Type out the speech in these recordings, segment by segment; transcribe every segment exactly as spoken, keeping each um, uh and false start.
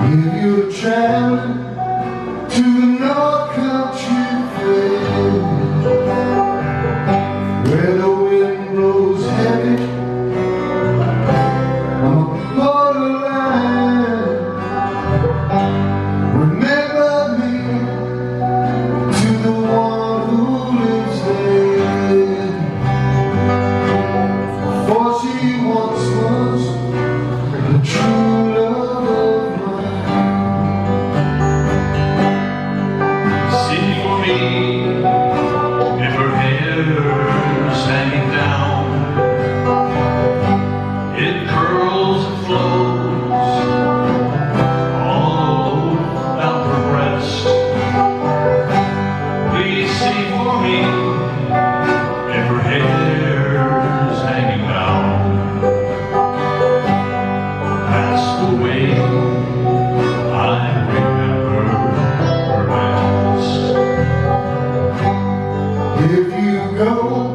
If you're traveling to the North Country Fair, where the wind blows heavy on the borderline, remember me to the one who lives there, for she once was the true love of mine. Sing for me if her hair's hanging down, it curls and flows all about her breast. Please sing for me if her hair's hanging down. That's the way I remember her best. If you go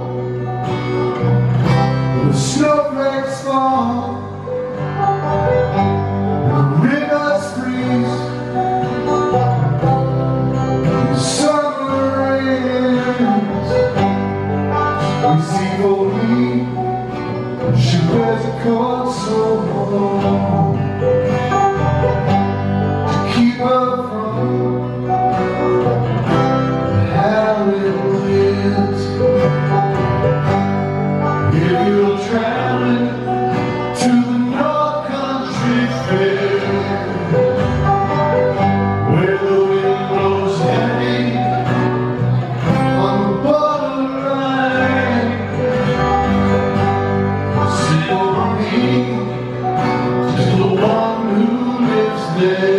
where the snowflakes fall, the rivers freeze, the summer rains, we see for me, she wears a coat so warm to keep her from the howling winds. If you're traveling to the North Country Fair, where the wind blows heavy on the borderline, sing for me to the one who lives there.